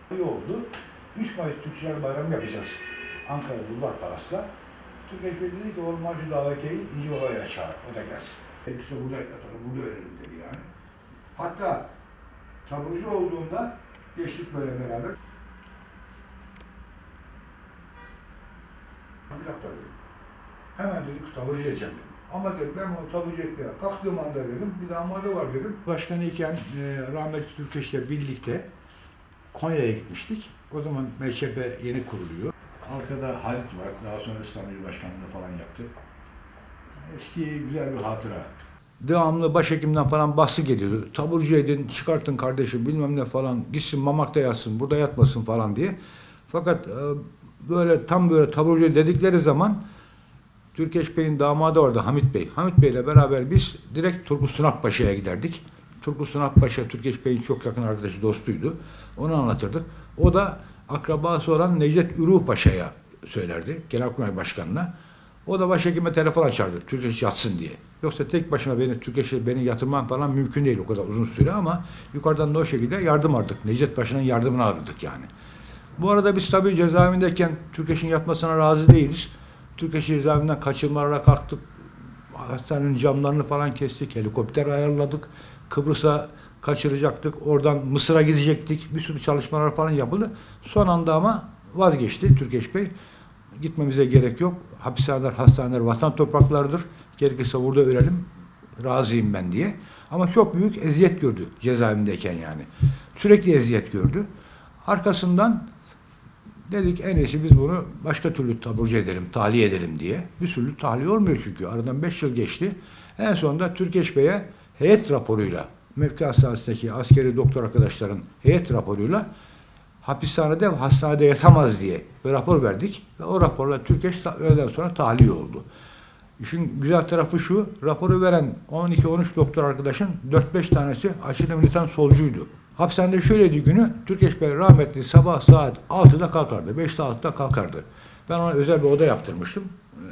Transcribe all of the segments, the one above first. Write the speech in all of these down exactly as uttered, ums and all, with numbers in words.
İyi oldu. üç Mayıs Türkçüler Bayramı yapacağız. Ankara Bulvar Palas'ta. Türkeş Bey dedi ki oğlum Hacı davetiyeyi İnci Baba'ya çağır, o da gelsin. Hepsi burada yatalım, burada ölelim dedi yani. Hatta taburcu olduğunda geçtik böyle beraber. Bir dakika dedim. Hemen dedik taburcu edeceğim dedim. Ama dedim ben onu taburcu etmeye kalktığım anda dedim, bir damadı var dedim. Başkanı iken e, rahmetli Türkeş'le birlikte Konya'ya gitmiştik. O zaman M Ç P yeni kuruluyor. Arkada Halit var. Daha sonra İstanbul Başkanlığı falan yaptı. Eski güzel bir hatıra. Devamlı başhekimden falan bahsi geliyordu. Taburcu edin, çıkartın kardeşim bilmem ne falan. Gitsin Mamak'ta yatsın, burada yatmasın falan diye. Fakat e, böyle tam böyle taburcu dedikleri zaman Türkeş Bey'in damadı vardı Hamit Bey. Hamit Bey'le beraber biz direkt Turgut Sunat Paşa'ya giderdik. Turgut Sunat Paşa, Türkeş Bey'in çok yakın arkadaşı, dostuydu. Onu anlatırdık. O da akrabası olan Necdet Ürü Paşa'ya söylerdi, Genelkurmay Başkanı'na. O da başhekime telefon açardı, Türkeş yatsın diye. Yoksa tek başıma beni, Türkeş'e beni yatırmam falan mümkün değil o kadar uzun süre ama yukarıdan da o şekilde yardım aldık. Necdet Paşa'nın yardımını alırdık yani. Bu arada biz tabii cezaevindeyken Türkeş'in yatmasına razı değiliz. Türkeş cezaevinden kaçırmalara kalktık. Hastanenin camlarını falan kestik, helikopter ayarladık. Kıbrıs'a kaçıracaktık, oradan Mısır'a gidecektik. Bir sürü çalışmalar falan yapıldı. Son anda ama vazgeçti Türkeş Bey. Gitmemize gerek yok. Hapishaneler, hastaneler vatan topraklarıdır. Gerekirse burada ölelim, razıyım ben diye. Ama çok büyük eziyet gördü cezaevindeyken yani. Sürekli eziyet gördü. Arkasından dedik en iyisi biz bunu başka türlü taburcu edelim, tahliye edelim diye. Bir türlü tahliye olmuyor çünkü. Aradan beş yıl geçti. En sonunda Türkeş Bey'e heyet raporuyla, mevki hastanesindeki askeri doktor arkadaşların heyet raporuyla hapishanede ve hastanede yatamaz diye bir rapor verdik. Ve o raporla Türkeş öğleden sonra tahliye oldu. İşin güzel tarafı şu, raporu veren on iki on üç doktor arkadaşın dört beş tanesi aşırı militan solcuydu. Hapishanede şöyleydi günü, Türkeş Bey rahmetli sabah saat altıda kalkardı, beşte altıda kalkardı. Ben ona özel bir oda yaptırmıştım.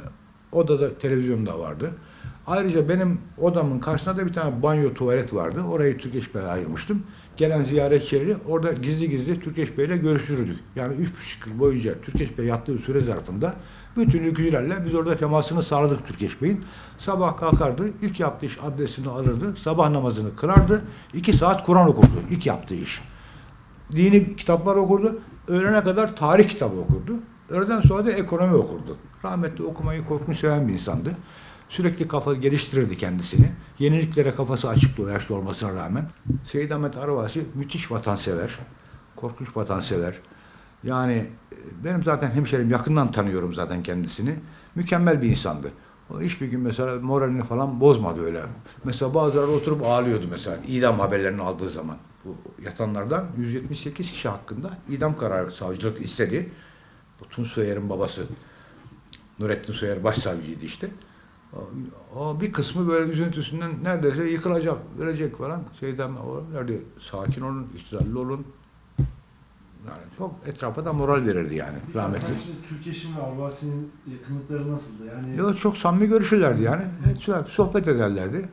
Odada televizyon da vardı. Ayrıca benim odamın karşısında da bir tane banyo tuvalet vardı. Orayı Türkeş Bey'e ayırmıştım. Gelen ziyaretçileri orada gizli gizli Türkeş Bey'le görüştürdük. Yani üç buçuk yıl boyunca Türkeş Bey yattığı süre zarfında bütün ülkücülerle biz orada temasını sağladık Türkeş Bey'in. Sabah kalkardı, ilk yaptığı iş adresini alırdı, sabah namazını kılardı, iki saat Kur'an okurdu ilk yaptığı iş. Dini kitaplar okurdu, öğlene kadar tarih kitabı okurdu. Öğleden sonra da ekonomi okurdu. Rahmetli okumayı korkunç seven bir insandı. Sürekli kafa geliştirirdi kendisini. Yeniliklere kafası açıktı o yaşlı olmasına rağmen. Seyyid Ahmet Arvasi müthiş vatansever, korkunç vatansever. Yani benim zaten hemşerim, yakından tanıyorum zaten kendisini. Mükemmel bir insandı. O hiçbir gün mesela moralini falan bozmadı öyle. Mesela bazıları oturup ağlıyordu mesela idam haberlerini aldığı zaman. Bu yatanlardan yüz yetmiş sekiz kişi hakkında idam kararı savcılık istedi. Bu Tunç Soyer'in babası Nurettin Soyer başsavcıydı işte. O bir kısmı böyle üzüntüsünden neredeyse yıkılacak, ölecek falan. Şeyden nerede sakin olun, istikrarlı olun. Yani çok etrafa da moral verirdi yani rahmetli. Türkeş'in ve Arvasi'nin yakınlıkları nasıldı? Yani Yo, çok samimi görüşürlerdi yani. Sohbet ederlerdi.